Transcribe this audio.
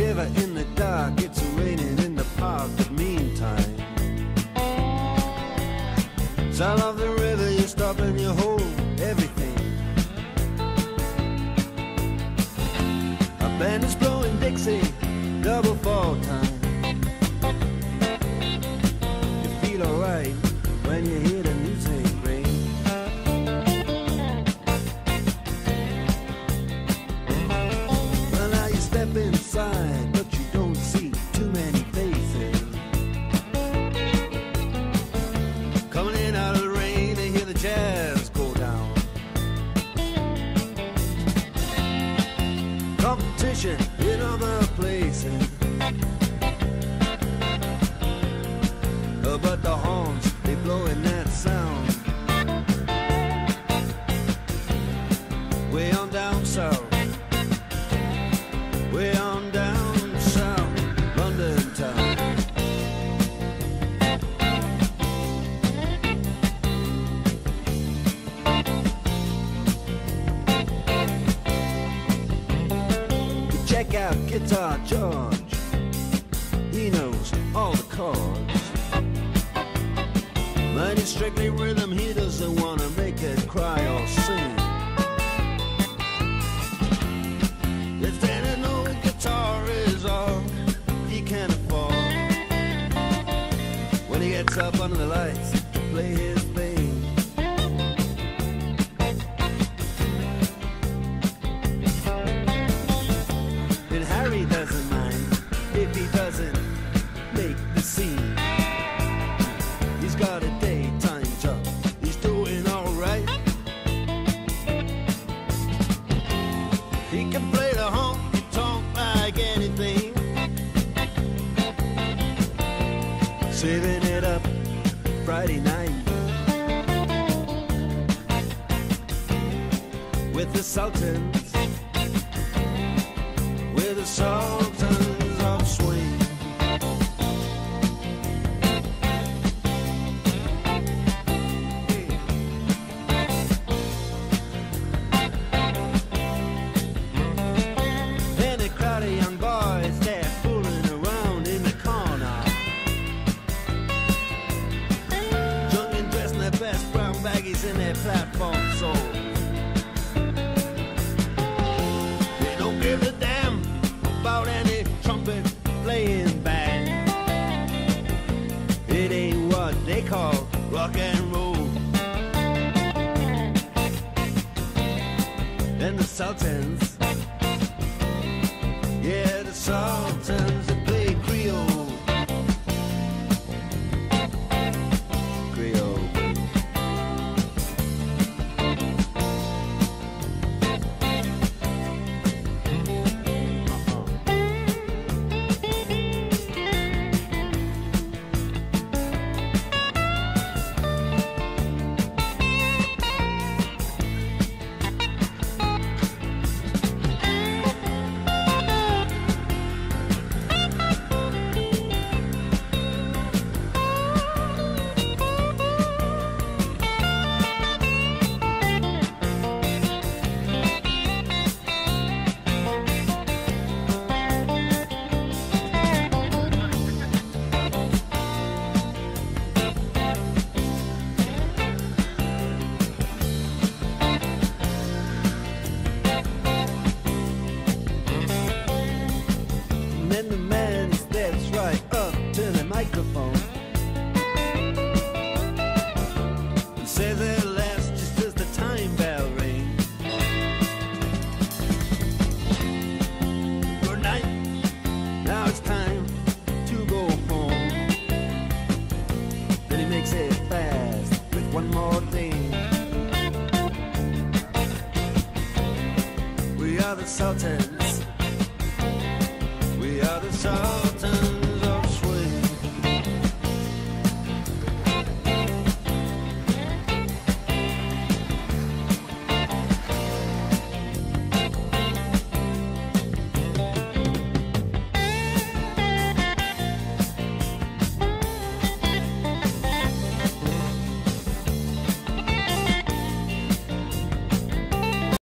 shiver in the dark, it's raining in the park, but meantime, sound of the river, you stop and you hold everything. A band is blowing Dixie, double fall time. You feel alright when you hear the music ring. Well, now you step inside, but you don't see too many faces. Coming in out of the rain, they hear the jazz go down. Competition in other places, but the horns, they blowing that sound. Way on down south, way on down south, London town. Check out Guitar George, he knows all the chords. But it's strictly rhythm, he doesn't want to make it cry or sing. If there no guitar is all he can afford, when he gets up under the lights to play his thing. And Harry doesn't mind if he doesn't make the scene. He's got a daytime job, he's doing alright. He can play the honky-tonk like anything, saving it up Friday night with the Sultans, with the Sultans of Swing. Young boys, they're fooling around in the corner, drunk and dressed in their best brown baggies in their platform soles. They don't give a damn about any trumpet playing band. It ain't what they call rock and roll. And the Sultans, yeah, the Sultans, they play Creole. Creole. And the man steps right up to the microphone and says at last, just as the time bell rings, good night, now it's time to go home. Then he makes it fast with one more thing. We are the Sultans, we are the Sultans.